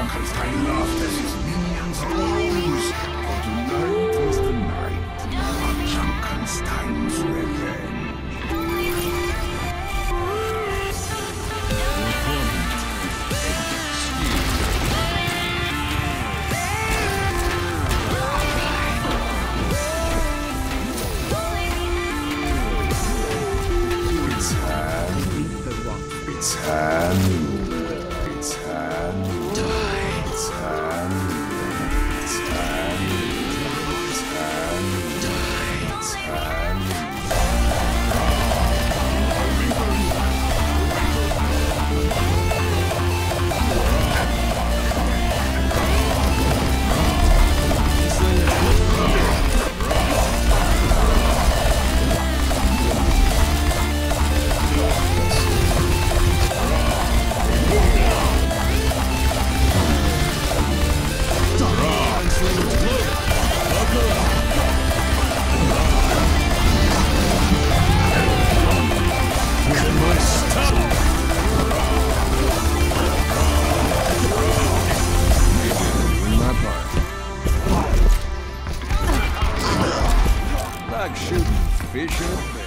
Frankenstein laughed as his minions rose. For tonight was the night of Frankenstein's revenge. It's Hanu. It's Hanu. Die. It's Hanu. It's Hanu. It's Hanu. Die. It's Hanu. Like shooting fish in a bay.